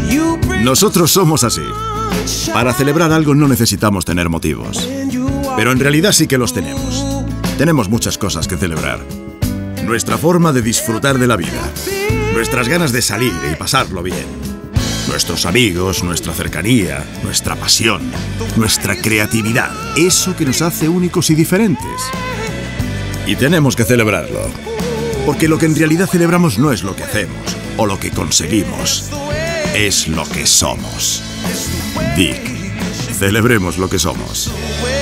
Nosotros somos así. Para celebrar algo no necesitamos tener motivos. Pero en realidad sí que los tenemos. Tenemos muchas cosas que celebrar. Nuestra forma de disfrutar de la vida. Nuestras ganas de salir y pasarlo bien. Nuestros amigos, nuestra cercanía, nuestra pasión, nuestra creatividad. Eso que nos hace únicos y diferentes. Y tenemos que celebrarlo. Porque lo que en realidad celebramos no es lo que hacemos o lo que conseguimos. Es lo que somos. Dick, celebremos lo que somos.